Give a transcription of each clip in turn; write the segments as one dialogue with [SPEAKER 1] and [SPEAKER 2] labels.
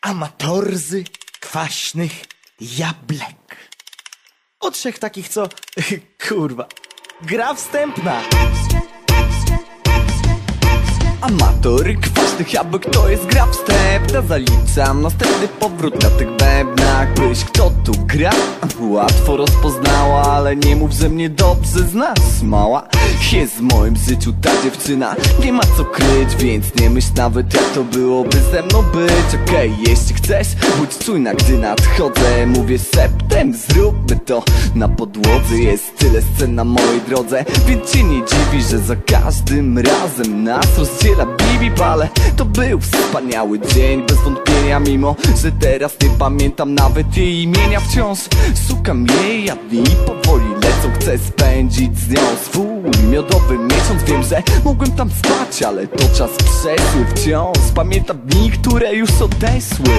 [SPEAKER 1] amatorzy kwaśnych jabłek. O trzech takich, co... kurwa... gra wstępna.
[SPEAKER 2] Amator kwaśnych jabłek to jest gra wstępna. Zaliczam następny powrót na tych bębnach. Byś kto tu gra? Łatwo rozpoznała, ale nie mów, że mnie dobrze znasz, mała. Jest w moim życiu ta dziewczyna, nie ma co kryć, więc nie myśl nawet jak to byłoby ze mną być. Okej, jeśli chcesz, bądź czujna, gdy nadchodzę. Mówię szeptem, zróbmy to. Na podłodze jest tyle scen na mojej drodze, więc cię nie dziwi, że za każdym razem nas rozdziela bibip, ale to był wspaniały dzień, bez wątpienia. Mimo że teraz nie pamiętam nawet jej imienia, wciąż szukam jej, a dni powoli lecą. Chcę spędzić z nią swój miodowy miesiąc. Wiem, że mogłem tam spać, ale to czas przeszły. Wciąż pamiętam dni, które już odeszły.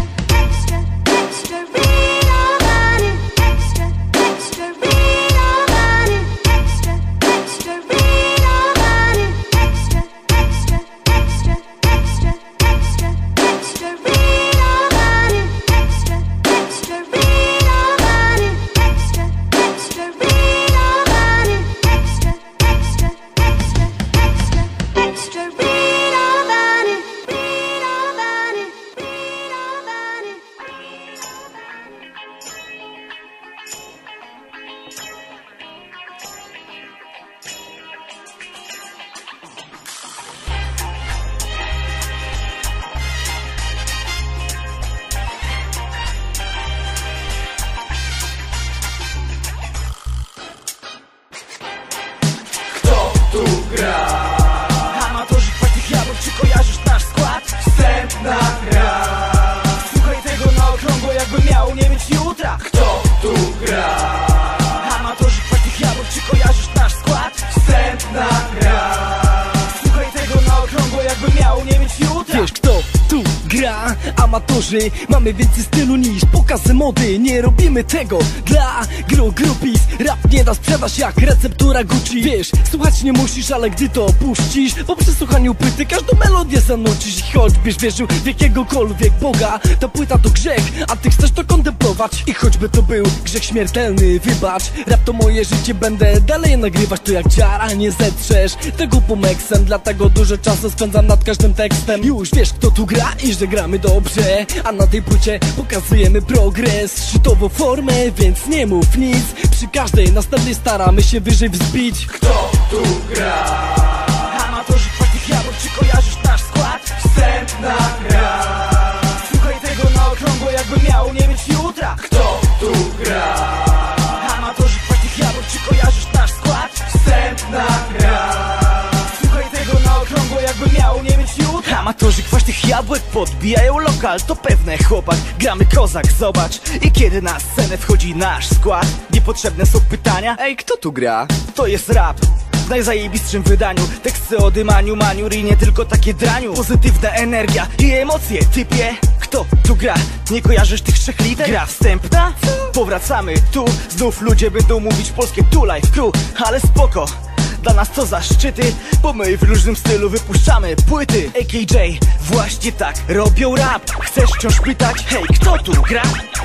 [SPEAKER 1] Tu gra amatorzy kwaśnych jabłek, czy kojarzysz nasz skład? Wstępna gra. Słuchaj tego na okrągło, jakby miało nie być jutra. Kto tu gra? Amatorzy kwaśnych jabłek, czy kojarzysz nasz skład? Wstępna gra. Słuchaj tego na okrągło, jakby miało nie być jutra.
[SPEAKER 3] Wiesz kto tu gra? Amatorzy, mamy więcej stylu niż pokazy mody. Nie robimy tego dla grupis. Rap nie da sprzedaż jak receptura Gucci. Wiesz, słuchać nie musisz, ale gdy to opuścisz, po przesłuchaniu płyty każdą melodię zanucisz. I choćbyś wierzył w jakiegokolwiek Boga, ta płyta to grzech, a ty chcesz to kontemplować. I choćby to był grzech śmiertelny, wybacz. Rap to moje życie, będę dalej nagrywać to jak dziara. Nie zetrzesz tego pomeksem, dlatego dużo czasu spędzam nad każdym tekstem. Już wiesz kto tu gra i że gramy dobrze, a na tej płycie pokazujemy progres. Szczytową formę, więc nie mów nic. Przy każdej następnej staramy się wyżej wzbić.
[SPEAKER 1] Kto tu gra? Amatorzy kwaśnych jabłek, czy kojarzysz nasz skład? Wstępna gra. Słuchaj tego na okrągło, jakby miało nie być jutra. Kto tu gra? Amatorzy kwaśnych jabłek, czy kojarzysz nasz skład? Wstępna gra. Słuchaj tego na okrągło, jakby miało nie być jutra. Amatorzy kwaśnych jabłek podbijają lokal, to pewne chłopak. Gramy kozak, zobacz. I kiedy na scenę wchodzi nasz skład, niepotrzebne są pytania.
[SPEAKER 2] Ej, kto tu gra?
[SPEAKER 1] To jest rap w najzajebistszym wydaniu. Teksty o dymaniu, maniur i nie tylko takie draniu. Pozytywna energia i emocje, typie. Kto tu gra? Nie kojarzysz tych trzech liter? Gra wstępna? Powracamy tu, znów ludzie będą mówić polskie tu life crew. Ale spoko, dla nas to zaszczyty, bo my w różnym stylu wypuszczamy płyty. AKJ, właśnie tak robią rap. Chcesz wciąż pytać, hej, kto tu gra?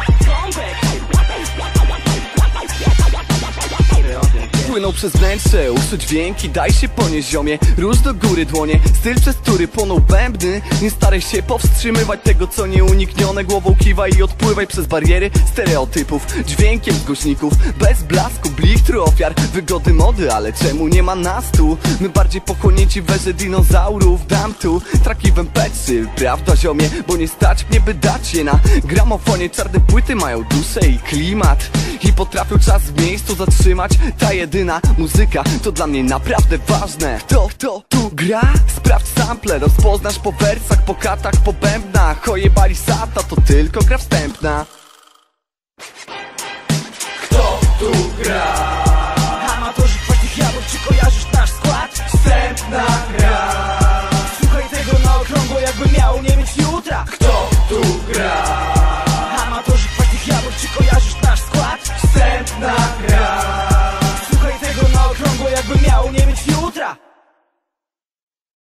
[SPEAKER 2] Płyną przez wnętrze, usłysz dźwięki, daj się ponieść ziomie. Róż do góry dłonie, styl przez który płoną bębny. Nie staraj się powstrzymywać tego co nieuniknione. Głową kiwaj i odpływaj przez bariery stereotypów. Dźwiękiem z głośników, bez blasku, blichtru ofiar. Wygody mody, ale czemu nie ma nas tu? My bardziej pochłonięci w erze dinozaurów. Dam tu traki w MP3, prawda ziomie? Bo nie stać mnie by dać je na gramofonie. Czarne płyty mają duszę i klimat i potrafią czas w miejscu zatrzymać. Ta jedyna muzyka to dla mnie naprawdę ważne. Kto tu gra? Sprawdź sample, rozpoznasz po wersach, po katach, po bębnach. Ojebali sata, to tylko gra wstępna.
[SPEAKER 1] Kto tu gra?